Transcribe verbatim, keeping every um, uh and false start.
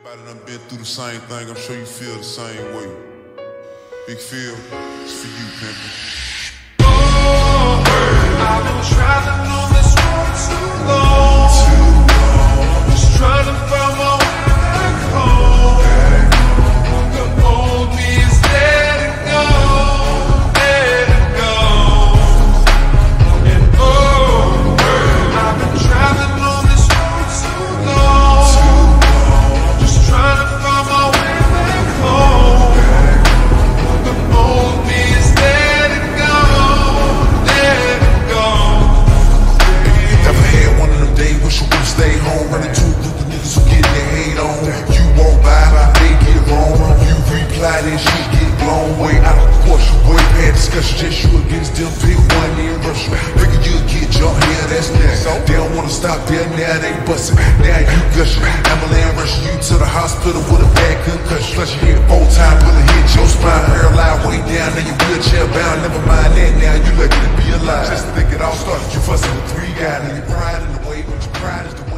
Everybody done been through the same thing, I'm sure you feel the same way. Big Phil, it's for you, pimpin'. Oh, I've been traveling on this road too long, Too long. just trying to find my way back home. The old me is let it go, let it go. And oh, I've been traveling on this road too long, Too long. just trying to find my way back home. The old me is let it go, let it go. Never had one of them days wish I would've stayed home. Running to a group of niggas who get their hate on. You won't buy, they get wrong. You reply, then shit get blown way out of proportion. Way past discussion, just you against them. Pick one in Russia. Figure you'll get jumped, yeah, that's next. They don't wanna stop there, now they bustin'. Now you gushing. Ambulance rushing you to the hospital with a bad concussion. Plus you hit four times, will it hit your spine? Paralyzed way down, now you wheelchair bound. Never mind that, now you lucky to be alive. Just think it all started, you fussing with three guys. And you pride in the way, but your pride is the